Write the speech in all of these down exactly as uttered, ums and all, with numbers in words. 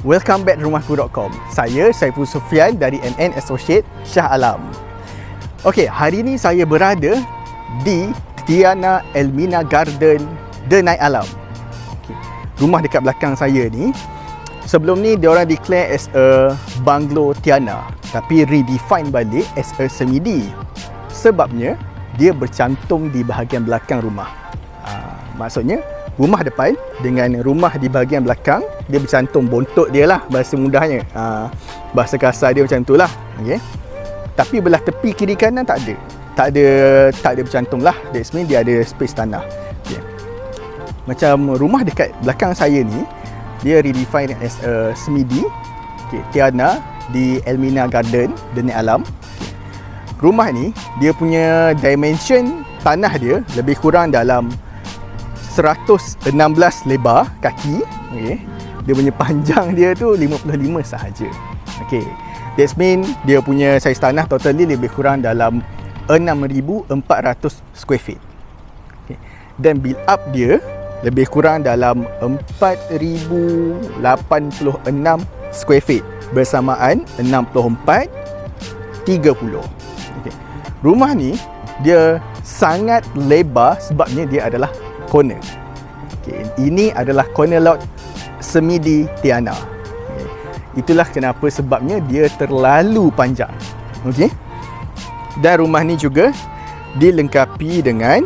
Welcome back rumahku dot com. Saya Saiful Sufian dari M N Associate Shah Alam. Okey, hari ini saya berada di Tiana Elmina Garden The Night Alam. Okay. Rumah dekat belakang saya ni, sebelum ni diorang declare as a bungalow Tiana, tapi redefine balik as a semidi. Sebabnya dia bercantum di bahagian belakang rumah. Aa, maksudnya rumah depan dengan rumah di bahagian belakang dia bercantum, bontot dia lah bahasa mudahnya. Aa, bahasa kasar dia macam tu lah. Okay. Tapi belah tepi kiri kanan tak ada. Tak ada tak ada bercantum lah. That's mean dia ada space tanah. Okay. Macam rumah dekat belakang saya ni, dia redefine as a semidi. Okay. Tiana di Elmina Garden The Night Alam. Rumah ni, dia punya dimension tanah dia lebih kurang dalam seratus enam belas lebar kaki. Okay. Dia punya panjang dia tu lima puluh lima sahaja. Okay. That mean dia punya saiz tanah totally lebih kurang dalam enam ribu empat ratus square feet. Okay. Dan build up dia lebih kurang dalam empat ribu lapan puluh enam square feet. Bersamaan enam puluh empat tiga puluh. Okay. Rumah ni dia sangat lebar sebabnya dia adalah corner. Okay. Ini adalah corner lot semidi Tiana. Okay. Itulah kenapa sebabnya dia terlalu panjang. Okay. Dan rumah ni juga dilengkapi dengan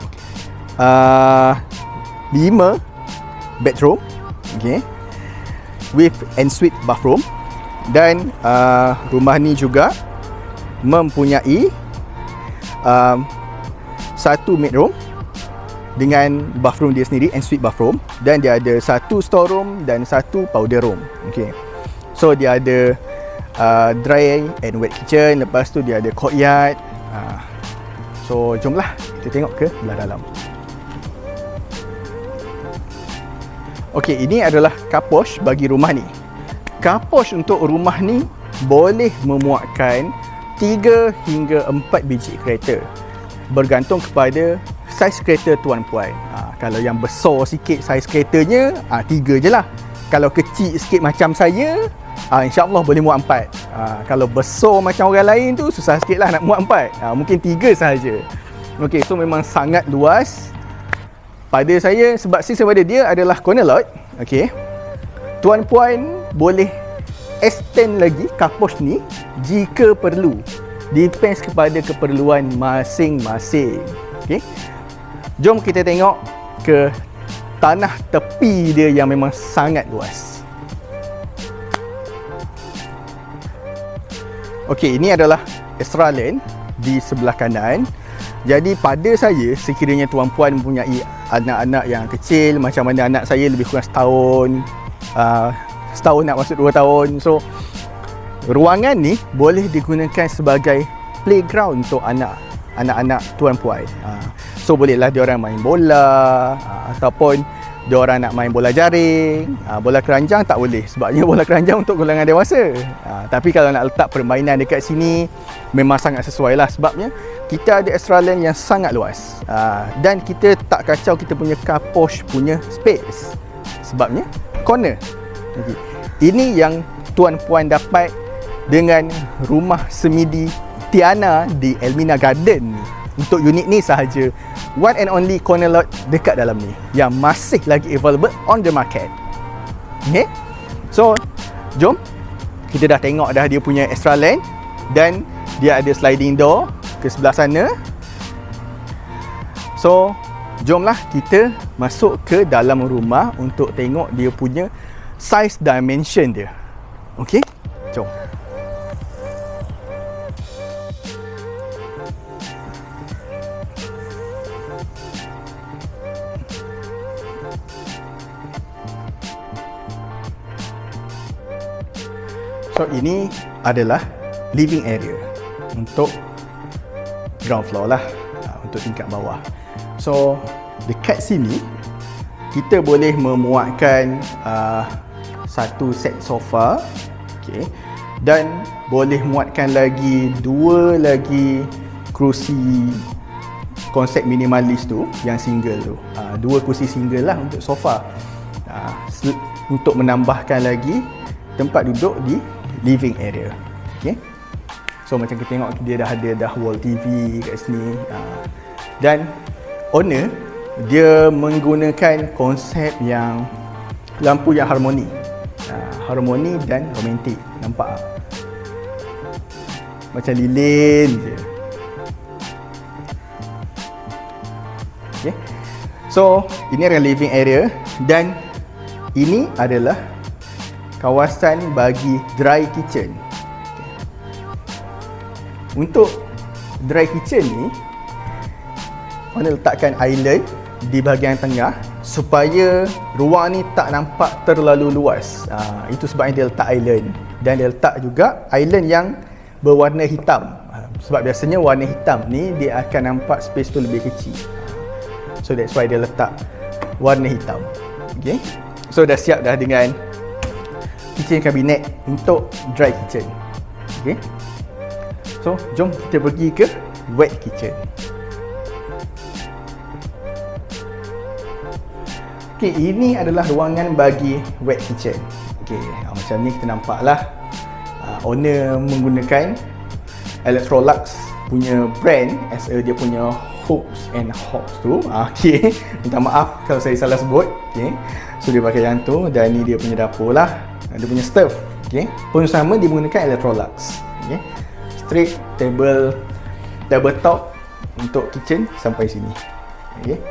uh, lima bedroom, okay, with ensuite bathroom. Dan uh, rumah ni juga mempunyai um, satu bedroom dengan bathroom dia sendiri, ensuite bathroom. Dan dia ada satu storeroom dan satu powder room. Okay. So dia ada uh, dry and wet kitchen. Lepas tu dia ada courtyard. uh, So jomlah kita tengok ke belah dalam. Okay, ini adalah carport bagi rumah ni. Carport untuk rumah ni boleh memuatkan tiga hingga empat biji kereta, bergantung kepada saiz kereta tuan puan. Ha, kalau yang besar sikit saiz keretanya, ha, tiga je lah. Kalau kecil sikit macam saya, ha, insyaAllah boleh muat empat. Ha, kalau besar macam orang lain tu, susah sikit lah nak muat empat. Ha, mungkin tiga sahaja. Ok, so memang sangat luas. Pada saya, sebab sistem pada dia adalah corner lot, ok, tuan puan boleh extend lagi carport ni jika perlu. Depends kepada keperluan masing-masing. Okay. Jom kita tengok ke tanah tepi dia yang memang sangat luas. Okey, ini adalah extra land di sebelah kanan. Jadi pada saya, sekiranya tuan puan mempunyai anak-anak yang kecil, macam mana anak saya lebih kurang setahun, uh, setahun nak masuk dua tahun. So ruangan ni boleh digunakan sebagai playground untuk anak anak-anak tuan puan. Uh, so bolehlah diorang main bola, uh, ataupun diorang nak main bola jaring. uh, Bola keranjang tak boleh, sebabnya bola keranjang untuk golongan dewasa. uh, Tapi kalau nak letak permainan dekat sini, memang sangat sesuai lah. Sebabnya kita ada extra land yang sangat luas, uh, dan kita tak kacau kita punya carport punya space, sebabnya corner. Okay. Ini yang tuan puan dapat dengan rumah semidi Tiana di Elmina Garden ni. Untuk unit ni sahaja, one and only corner lot dekat dalam ni yang masih lagi available on the market. Okay. So jom, kita dah tengok dah dia punya extra land, dan dia ada sliding door ke sebelah sana. So jomlah kita masuk ke dalam rumah untuk tengok dia punya size dimension dia. Okey, jom. So ini adalah living area untuk ground floor lah, untuk tingkat bawah. So dekat sini kita boleh memuatkan uh, satu set sofa, okay, dan boleh muatkan lagi dua lagi kerusi konsep minimalis tu, yang single tu. Uh, dua kerusi single lah untuk sofa. Uh, untuk menambahkan lagi tempat duduk di living area. Okay. So macam kita tengok dia dah ada dah wall T V kat sini. Uh, dan owner dia menggunakan konsep yang lampu yang harmoni. Uh, harmoni dan romantik. Nampak tak? Macam lilin je. Okay. So ini adalah living area dan ini adalah kawasan bagi dry kitchen. Okay. Untuk dry kitchen ni, mana letakkan island di bahagian tengah supaya ruang ni tak nampak terlalu luas. Ha, itu sebabnya dia letak island. Dan dia letak juga island yang berwarna hitam. Ha, sebab biasanya warna hitam ni dia akan nampak space tu lebih kecil. So that's why dia letak warna hitam. Okay. So dah siap dah dengan kitchen cabinet untuk dry kitchen. Okay. So jom kita pergi ke wet kitchen. Okay, ini adalah ruangan bagi wet kitchen. Okay, macam ni kita nampaklah uh, owner menggunakan Electrolux punya brand as a dia punya hooks and hobs tu. Okay, minta maaf kalau saya salah sebut. Okay, so dia pakai yang tu dan ni dia punya dapur lah. Dia punya stove. Okay, pun sama dia menggunakan Electrolux. Okay, straight table table top untuk kitchen sampai sini. Okay.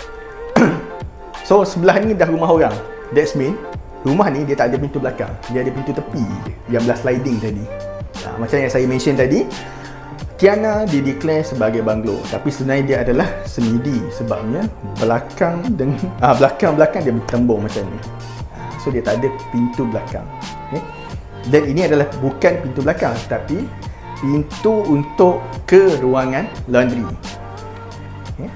So sebelah ni dah rumah orang. That's mean rumah ni dia tak ada pintu belakang. Dia ada pintu tepi yang belah sliding tadi. Ha, macam yang saya mention tadi, Tiana di declare sebagai banglo, tapi sebenarnya dia adalah semidi sebabnya belakang dengan ah, belakang-belakang dia bertembung macam ni. Ha, so dia tak ada pintu belakang. Okay. Dan ini adalah bukan pintu belakang tapi pintu untuk ke ruangan laundry. Okay.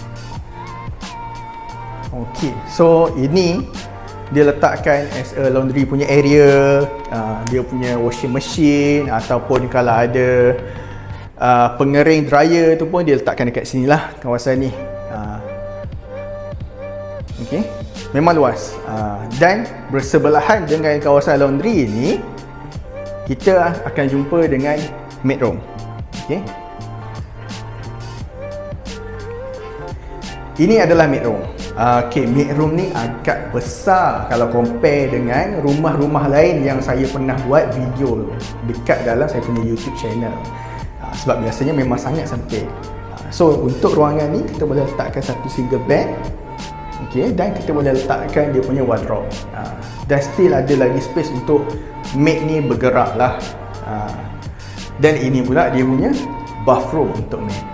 Okay, so ini dia letakkan as a laundry punya area, uh, dia punya washing machine ataupun kalau ada uh, pengering dryer tu pun dia letakkan dekat sini lah kawasan ni. Uh, okay, memang luas uh, dan bersebelahan dengan kawasan laundry ni kita akan jumpa dengan maid room. Okay, ini adalah maid room. Okay, maid room ni agak besar kalau compare dengan rumah-rumah lain yang saya pernah buat video dekat dalam saya punya YouTube channel. Sebab biasanya memang sangat sempit. So untuk ruangan ni kita boleh letakkan satu single bed. Okay, dan kita boleh letakkan dia punya wardrobe. Dan still ada lagi space untuk maid ni bergerak lah. Dan ini pula dia punya bathroom untuk maid.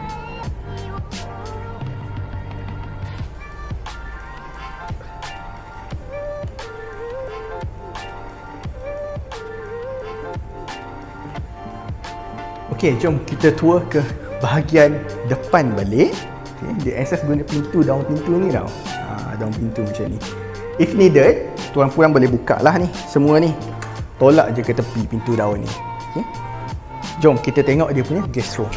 Okey, jom kita tour ke bahagian depan balik. Okay, dia access guna pintu, daun pintu ni tau. Ha, daun pintu macam ni. If needed, tuan puan boleh buka lah ni semua ni. Tolak je ke tepi pintu daun ni. Okay. Jom kita tengok dia punya guest room.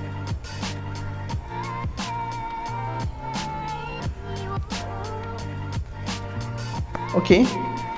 Okey.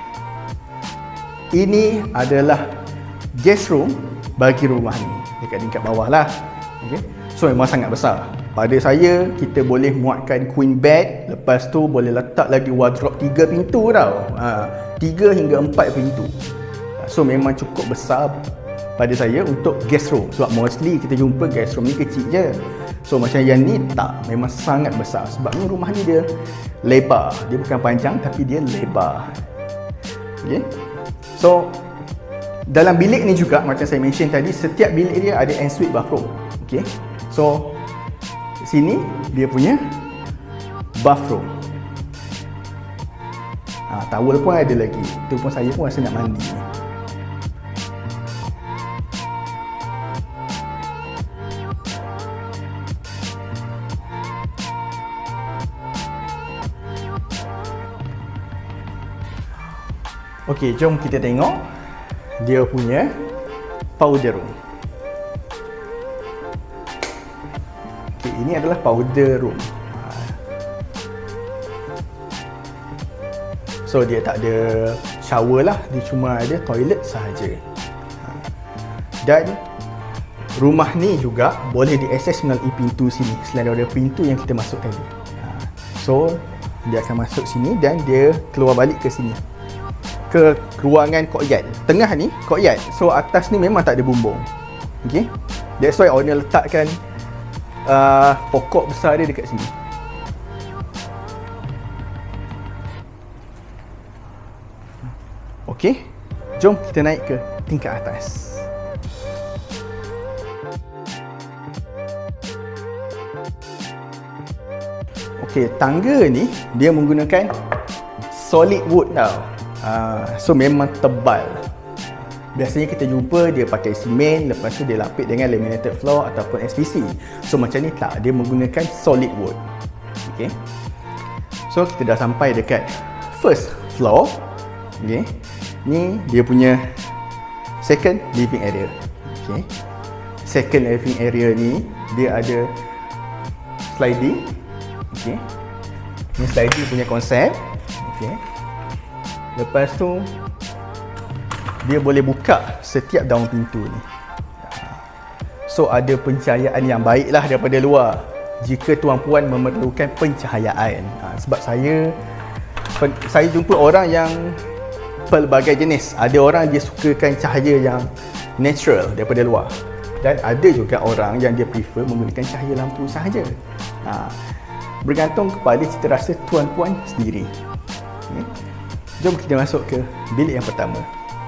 Ini adalah guest room bagi rumah ni. Dekat tingkat bawah lah. Okay. So memang sangat besar. Pada saya kita boleh muatkan queen bed. Lepas tu boleh letak lagi wardrobe tiga pintu tau. ha, tiga hingga empat pintu. So memang cukup besar pada saya untuk guest room. Sebab mostly kita jumpa guest room ni kecil je. So macam yang ni tak, memang sangat besar. Sebab ni rumah ni dia lebar. Dia bukan panjang tapi dia lebar. Okay. So dalam bilik ni juga macam saya mention tadi, setiap bilik dia ada ensuite bathroom. Okey. So sini dia punya bathroom. Ah, towel pun ada lagi. Itu pun saya pun rasa nak mandi. Okey, jom kita tengok dia punya powder room. Okay, ini adalah powder room. So dia tak ada shower lah, dia cuma ada toilet sahaja. Ha. Dan rumah ni juga boleh diakses melalui pintu sini, selain daripada pintu yang kita masuk tadi. Ha. So dia akan masuk sini dan dia keluar balik ke sini, ke ruangan courtyard. Tengah ni courtyard, so atas ni memang tak ada bumbung. Okay, that's why owner letakkan uh, pokok besar dia dekat sini. Okay, jom kita naik ke tingkat atas. Okay, tangga ni dia menggunakan solid wood tau. Uh, so memang tebal. Biasanya kita jumpa dia pakai simen, lepas tu dia lapik dengan laminated floor ataupun S P C. So macam ni tak, dia menggunakan solid wood. Okay, so kita dah sampai dekat first floor. Okay, ni dia punya second living area. Okay, second living area ni dia ada sliding. Okay, ni sliding punya konsep. Okay, lepas tu dia boleh buka setiap daun pintu ni. So ada pencahayaan yang baik lah daripada luar jika tuan-puan memerlukan pencahayaan. Ha, sebab saya saya jumpa orang yang pelbagai jenis. Ada orang dia sukakan cahaya yang natural daripada luar, dan ada juga orang yang dia prefer menggunakan cahaya lampu sahaja. Ha, bergantung kepada cita rasa tuan-puan sendiri. Okay. Jom kita masuk ke bilik yang pertama.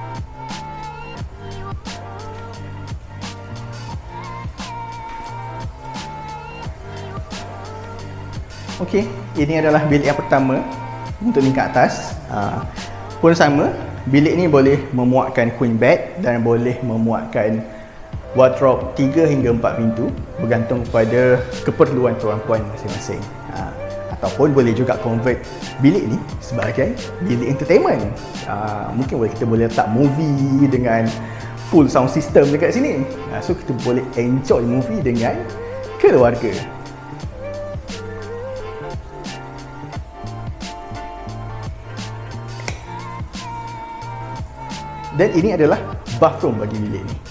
Okey, ini adalah bilik yang pertama untuk tingkat atas. Ha, pun sama, bilik ni boleh memuatkan queen bed dan boleh memuatkan wardrobe tiga hingga empat pintu, bergantung kepada keperluan tuan-puan masing-masing. Ha, ataupun boleh juga convert bilik ni sebagai bilik entertainment. Ha, mungkin boleh kita boleh letak movie dengan full sound system dekat sini. Ha, so kita boleh enjoy movie dengan keluarga. Dan ini adalah bathroom bagi bilik ni.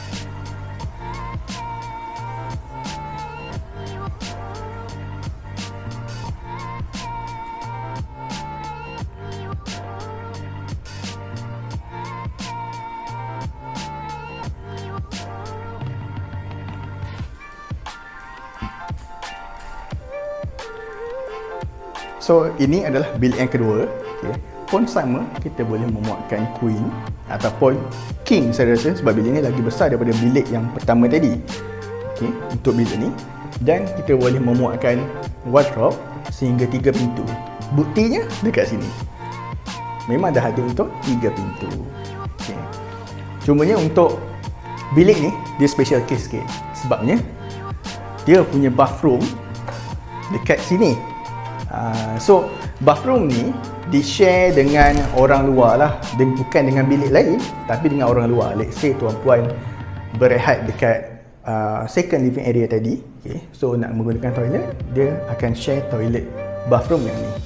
So ini adalah bilik yang kedua. Okay. Pun sama, kita boleh memuatkan queen ataupun king saya rasa, sebab bilik ni lagi besar daripada bilik yang pertama tadi. Okay, untuk bilik ni. Dan kita boleh memuatkan wardrobe sehingga tiga pintu. Buktinya dekat sini memang dah ada untuk tiga pintu. Okay. Cumanya untuk bilik ni dia special case sikit, sebabnya dia punya bathroom dekat sini. Uh, so bathroom ni di-share dengan orang luar lah, dan bukan dengan bilik lain, tapi dengan orang luar. Let's say tuan-puan berehat dekat uh, second living area tadi, okay, so nak menggunakan toilet, dia akan share toilet bathroom yang ni.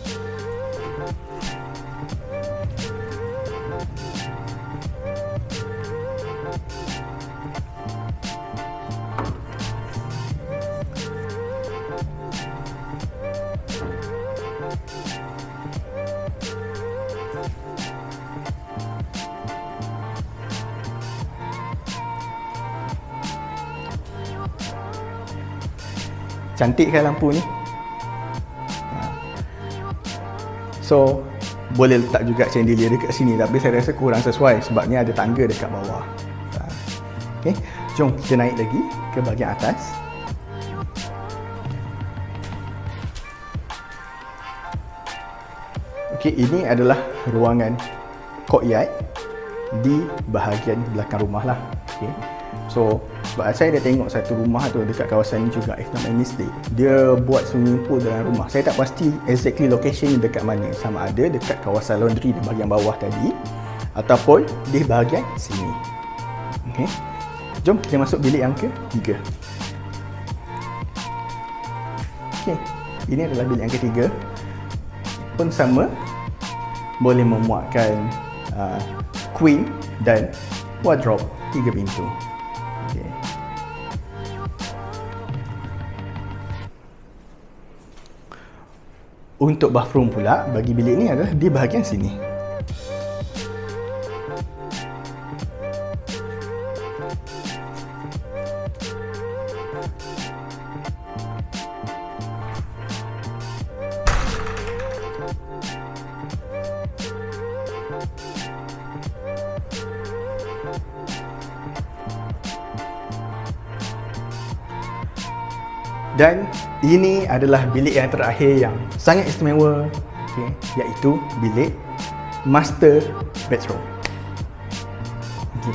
Cantik kan lampu ni? So boleh letak juga chandelier dekat sini, tapi saya rasa kurang sesuai sebab ni ada tangga dekat bawah. Okay, jom kita naik lagi ke bahagian atas. Okay, ini adalah ruangan courtyard di bahagian belakang rumah lah. Okay. So sebab saya dah tengok satu rumah tu dekat kawasan ni juga, if not my mistake, dia buat swimming pool dalam rumah. Saya tak pasti exactly location dekat mana, sama ada dekat kawasan laundry di bahagian bawah tadi ataupun di bahagian sini. Okay, jom kita masuk bilik yang ketiga. Okay, ini adalah bilik yang ketiga. Pun sama, boleh memuatkan uh, queen dan wardrobe tiga pintu. Okay. Untuk bathroom pula, bagi bilik ni adalah di bahagian sini. Dan ini adalah bilik yang terakhir yang sangat istimewa, okay, iaitu bilik master bedroom. Okay.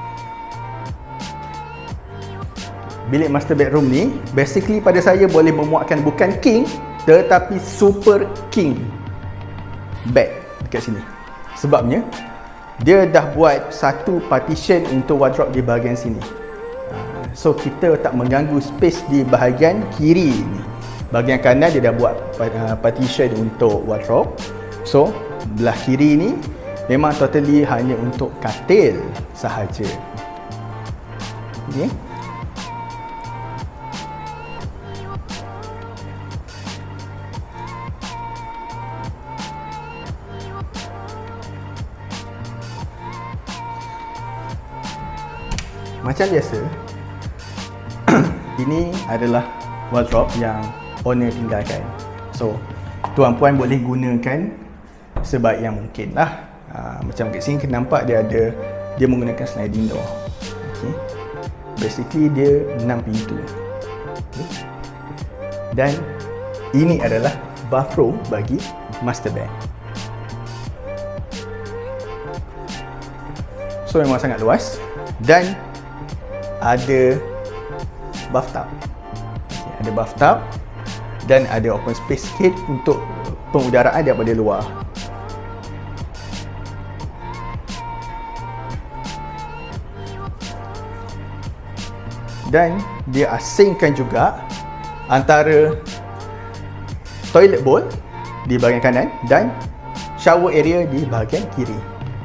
Bilik master bedroom ni basically pada saya boleh memuatkan bukan king tetapi super king bed dekat sini. Sebabnya dia dah buat satu partition untuk wardrobe di bahagian sini. So kita tak mengganggu space di bahagian kiri ni. Bahagian kanan dia dah buat partition untuk wardrobe. So belah kiri ni memang totally hanya untuk katil sahaja. Okay. Macam biasa, ini adalah wardrobe yang owner tinggalkan. So, tuan puan boleh gunakan sebaik yang mungkin lah. Ha, macam kat sini kita nampak dia ada, dia menggunakan sliding door. Okay. Basically dia enam pintu. Okay. Dan ini adalah bathroom bagi master bed. So memang sangat luas dan ada bathtub. Okay, ada bathtub dan ada open space sikit untuk pengudaraan daripada luar. Dan dia asingkan juga antara toilet bowl di bahagian kanan dan shower area di bahagian kiri.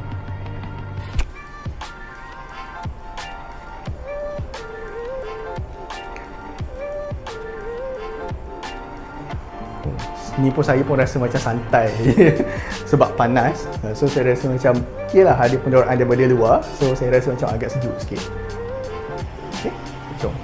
Ni pun saya pun rasa macam santai sebab panas. So saya rasa macam okey lah, ada pendoraan daripada luar. So saya rasa macam agak sejuk sikit. Okay, jom.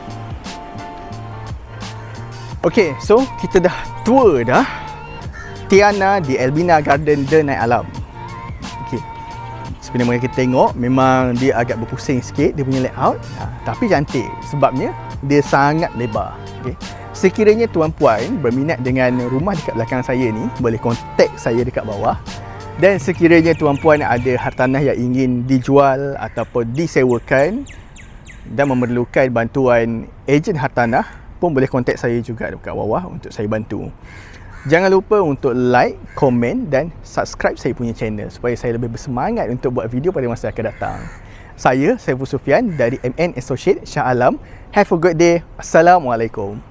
Okay, so kita dah tour dah Tiana di Elmina Garden The Night Alam. Okay, sebenarnya mula kita tengok memang dia agak berpusing sikit dia punya layout, ha, tapi cantik sebabnya dia sangat lebar. Okay. Sekiranya tuan-puan berminat dengan rumah dekat belakang saya ni, boleh kontak saya dekat bawah. Dan sekiranya tuan-puan ada hartanah yang ingin dijual ataupun disewakan dan memerlukan bantuan ejen hartanah, pun boleh kontak saya juga dekat bawah untuk saya bantu. Jangan lupa untuk like, komen dan subscribe saya punya channel supaya saya lebih bersemangat untuk buat video pada masa akan datang. Saya, Saiful Sufian dari M N Associate Shah Alam. Have a good day. Assalamualaikum.